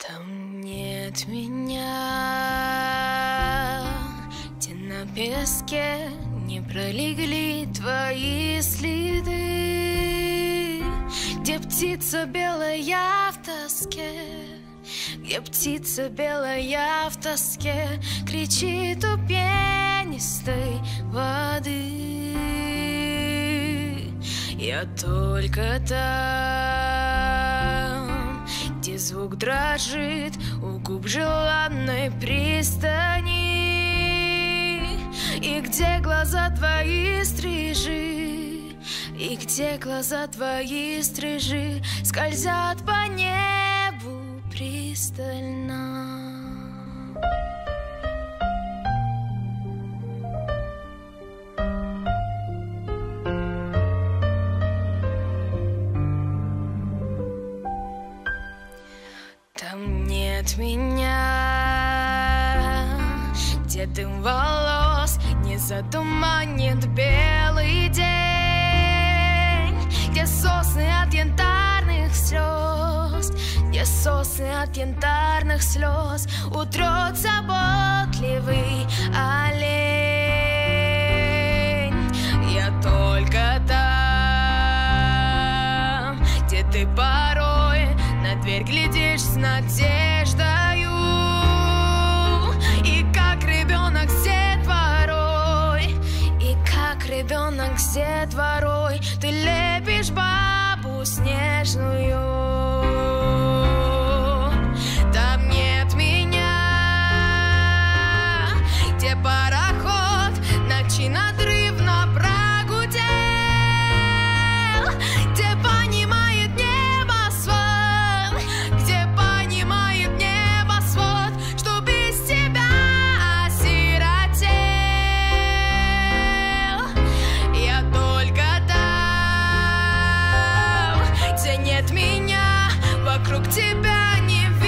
Там нет меня, где на песке не пролегли твои следы, где птица белая в тоске, где птица белая в тоске кричит у пенистой воды. Я только там, где звук дрожит у губ желанной пристани, и где глаза твои стрижи, и где глаза твои стрижи скользят по небу пристально. Там нет меня, где дым волос не затуманит белый день, где сосны от янтарных слез, где сосны от янтарных слез утрет заботливый олень. Я только там, где ты порой на дверь глядишь с надеждою, и как ребенок с детворой, и как ребенок с детворой ты лепишь бабу снежную. Там нет меня, где пароход ночи надрывно прогудел, где понимает небосвод, где понимает небосвод, что без тебя осиротел. Я только там, где нет меня, вокруг тебя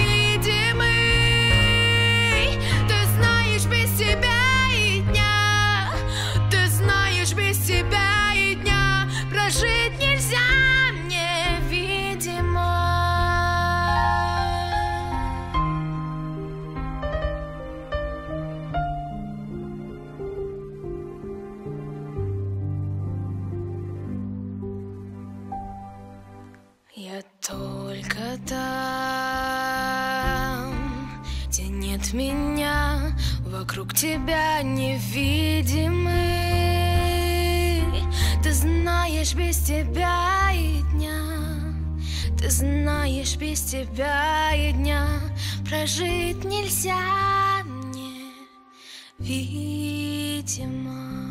невидимый. Ты знаешь, без тебя и дня, ты знаешь, без тебя и дня прожить нельзя мне, видимо. Я только там, где нет меня, вокруг тебя невидимый. Ты знаешь, без тебя и дня, ты знаешь, без тебя и дня прожить нельзя мне, видимо.